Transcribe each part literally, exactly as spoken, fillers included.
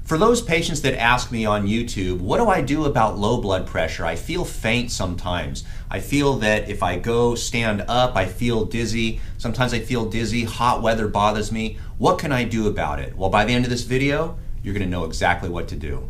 For those patients that ask me on YouTube, what do I do about low blood pressure? I feel faint sometimes. I feel that if I go stand up, I feel dizzy. Sometimes I feel dizzy, hot weather bothers me. What can I do about it? Well, by the end of this video, you're gonna know exactly what to do.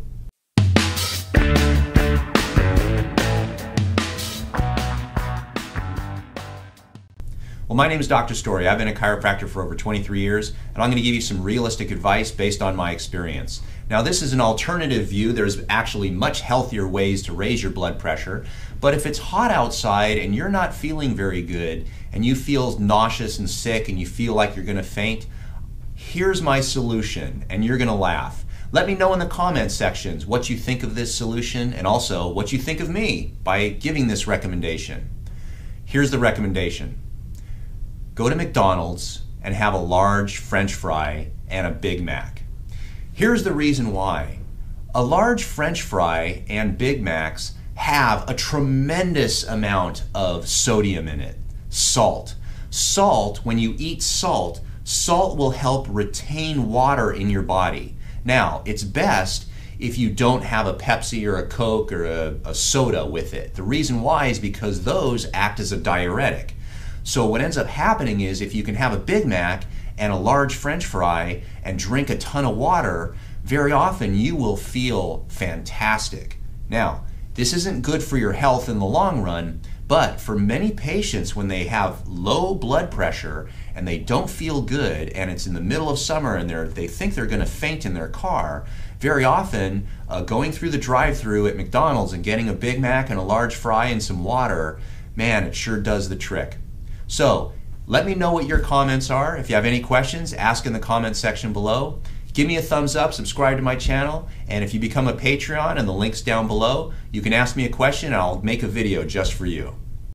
Well, my name is Doctor Story. I've been a chiropractor for over twenty-three years, and I'm going to give you some realistic advice based on my experience. Now, this is an alternative view. There's actually much healthier ways to raise your blood pressure, but if it's hot outside and you're not feeling very good, and you feel nauseous and sick, and you feel like you're going to faint, here's my solution, and you're going to laugh. Let me know in the comment sections what you think of this solution, and also what you think of me by giving this recommendation. Here's the recommendation. Go to McDonald's and have a large French fry and a Big Mac. Here's the reason why. A large French fry and Big Macs have a tremendous amount of sodium in it, salt. Salt, when you eat salt, salt will help retain water in your body. Now, it's best if you don't have a Pepsi or a Coke or a, a soda with it. The reason why is because those act as a diuretic. So what ends up happening is if you can have a Big Mac and a large French fry and drink a ton of water, very often you will feel fantastic. Now, this isn't good for your health in the long run, but for many patients when they have low blood pressure and they don't feel good and it's in the middle of summer and they're, they think they're gonna faint in their car, very often uh, going through the drive-thru at McDonald's and getting a Big Mac and a large fry and some water, man, it sure does the trick. So, let me know what your comments are. If you have any questions, ask in the comment section below. Give me a thumbs up, subscribe to my channel, and if you become a Patreon and the link's down below, you can ask me a question and I'll make a video just for you.